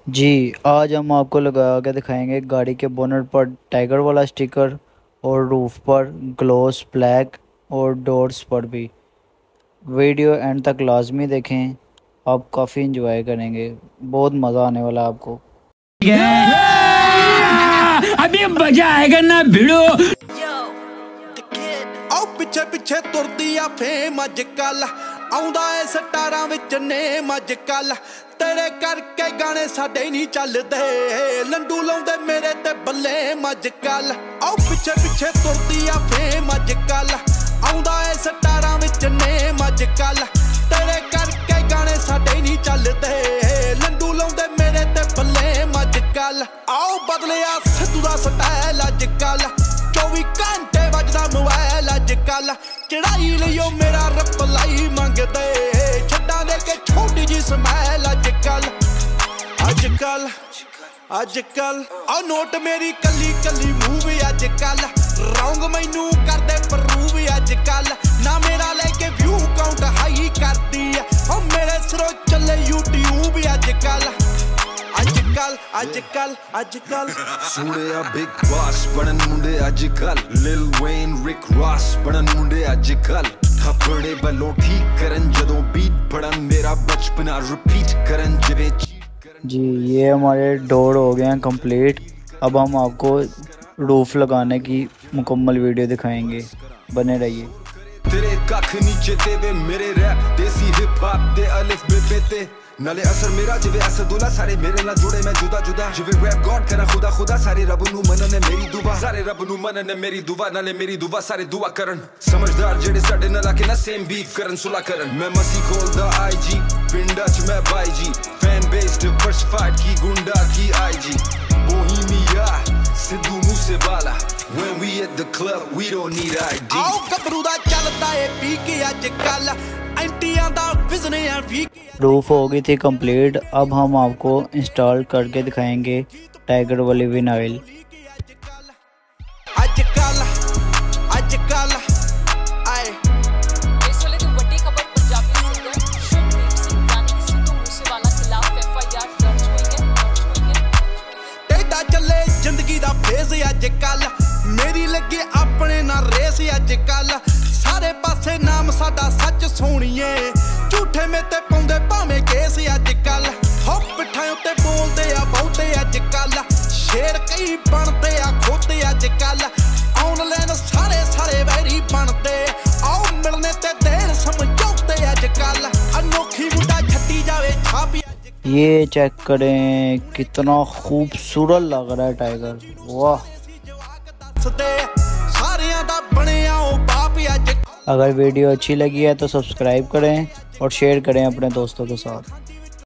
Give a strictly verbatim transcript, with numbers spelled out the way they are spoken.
जी, आज हम आपको लगा के दिखाएंगे गाड़ी के बोनट पर टाइगर वाला स्टिकर और रूफ पर ग्लॉस ब्लैक और डोर्स पर भी। वीडियो एंड तक लाजमी देखें, आप काफ़ी इंजॉय करेंगे, बहुत मज़ा आने वाला है आपको। अभी मजा आएगा ना भिड़ो। आओ पिछे पिछे तुरदी आ फेम अजकल आउंदा ए सटारां विच नेम अजकल तेरे करके गाने साडे नहीं चलदे लंडू लाउंदे मेरे ते बल्ले अजकल। आओ पिछे पिछे तुरदी आ फेम अजकल आउंदा ए सटारां विच नेम अजकल तेरे करके गाने साडे नहीं चलदे लंडू लाउंदे मेरे ते बल्ले अजकल। आओ बदलिया सिद्धू दा स्टाइल अजकल चौबी घंटे बजदा मोबाइल अजकल चढ़ाई लियो मेरा रिप्लाई मंगदे छड्डां दे के छोटी जी स्माइल अजकल अजकल अजकल आ नोट मेरी कली कली मूव अजकल रौंग मैनू करदे प्रूव अजकल ना मेरा लेके व्यू काउंट हाई करदी ओ मेरे सिरों चले यूट्यूब अजकल अजकल अजकल अजकल सुनिया बिग बॉस बनन मुंडे अजकल लिल वेन रिक रॉस बनन मुंडे अजकल थप्पड़े बलों ठीक करन जदों बीट पड़न मेरा बचपना रिपीट करन जिवे जी, ये हमारे डोर हो गए हैं कंप्लीट। अब हम आपको रूफ लगाने की मुकम्मल वीडियो दिखाएंगे, बने रहिए। तेरे कख नीचे तेवे मेरे रैप देसी हिप हॉप दे अलिफ बे पे ते नाले असर मेरा जिवे असदुल्ला सारे मेरे नाल जुड़े मैं जुदा जुदा जिवे रैप गॉड करा खुदा खुदा सारे रब नू मनने मेरी दुआ सारे रब नू मनने मेरी दुआ नाले मेरी दुआ सारे दुआ करन समझदार जेड़े साडे नाल आके ना सेम बीफ करन सुला करन मैं मसी खोलदा आईजी पिंडा च मैं बाईजी फैन बेस डिवर्सिफाइड की गुंडा की आईजी Bohemia Sidhu Moosewala when we at the club we don't need I D। आओ कबरू दा चलदा ए पी के अजकल एंटियां दा विजन है वी रूफ हो गई थी कंप्लीट। अब हम आपको इंस्टॉल करके दिखाएंगे टाइगर वाली विनाइल। अजकल अजकल आए इस वाले की बड़ी खबर पंजाबी सिंगर शुभदीप सिंह यानी कि सिद्धू मूसेवाला खिलाफ एफ आई आर दर्ज हुई है दर्ज हुई है। टेढ़ा चले जिंदगी दा फेज अजकल मेरी लगे अपने ना रेस अजकल सारे पासे नाम साडा सच सोनिए झूठे में ते पाउंदे भावें केस अजकल हो पिट्ठां उत्ते बोलदे आ बहुते अजकल शेर कई बनदे आ खोते अजकल ऑनलाइन सारे सारे वैरी बनदे आओ मिलने ते देर समझौते अजकल अनोखी मुंडा छट्टी जावे छापी। ये चेक करें कितना खूबसूरत लग रहा है टाइगर, वाह। अगर वीडियो अच्छी लगी है तो सब्सक्राइब करें और शेयर करें अपने दोस्तों के साथ।